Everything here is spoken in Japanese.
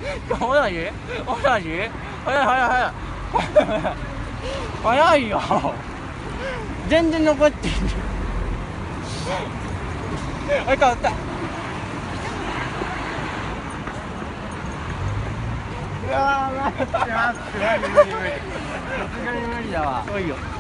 同じ早い早い早いよ。全然残ってる。はい、変わった。うわー、待って待って、無理無理無理。さすがに無理だわ。いいよ。